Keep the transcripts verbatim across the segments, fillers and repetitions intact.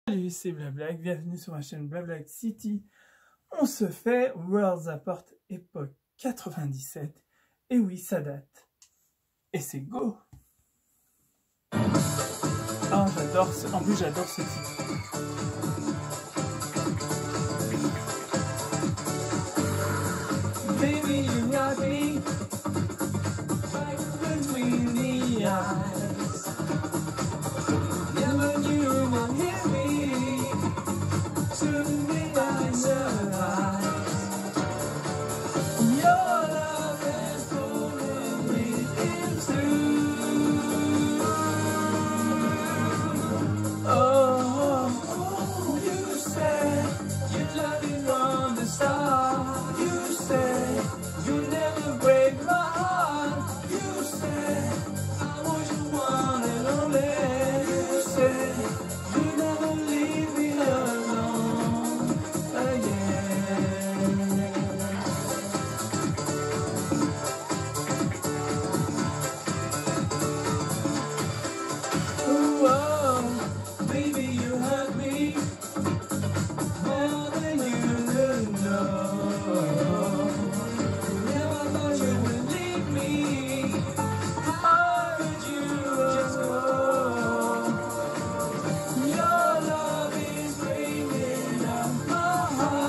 Salut, c'est Blablac, bienvenue sur ma chaîne Blablac City. On se fait Worlds Apart époque quatre-vingt-dix-sept. Et oui, ça date. Et c'est go. Ah, j'adore ce... En plus, j'adore ce titre. Baby, you got me right between the eyes. Yeah, but you won't hear me. Soon we die survive. Your love has pulling me into. Oh, oh, you said you love me from the start. You said you never break my heart. You said I was your one and only. You said you never leave me alone again. Ooh, oh, baby, you hurt me more than you could know. Never thought you would leave me. How could you just go? Your love is breaking up my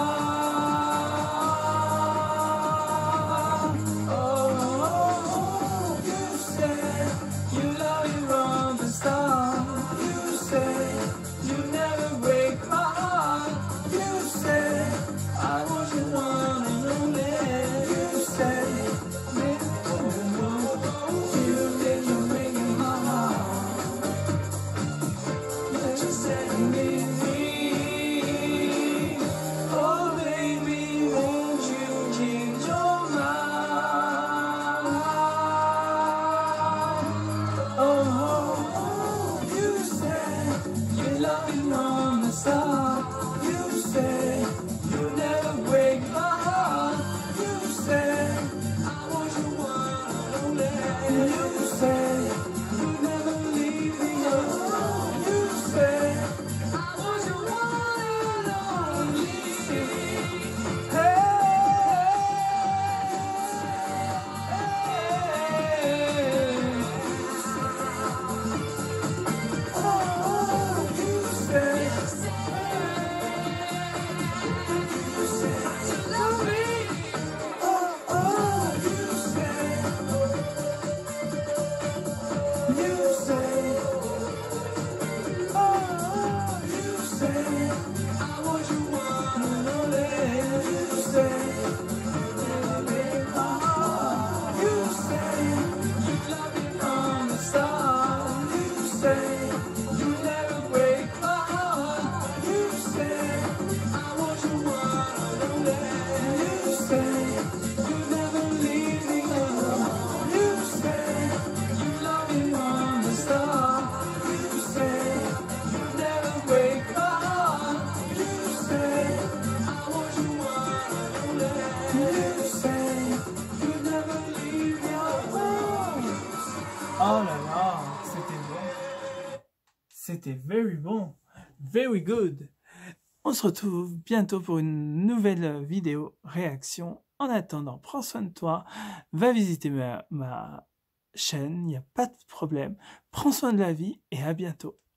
heart. Oh, you said you love me from the start. You said you never break my heart. You said I was your one and only. You said you did you break my heart. But you said me free. Oh baby, won't you change your mind? Oh, you said you love me from the start. You said you never break my heart. You said I was your one and only. You said you never leave me alone. You said I was your one and only. Hey, oh, you said you love me. Oh, oh, you said, you said, oh, you said I was your one and only. You said you never break my heart. You said you love me from the start. You said you never break my heart. You said I was your one and only. You said you never leave me alone. You said you love me from the start. You said you never break my heart. You said I was your one and only. You said you never leave me alone. Oh là là, c'était bon. C'était very bon. Very good. On se retrouve bientôt pour une nouvelle vidéo réaction. En attendant, prends soin de toi. Va visiter ma, ma chaîne, il n'y a pas de problème. Prends soin de la vie et à bientôt.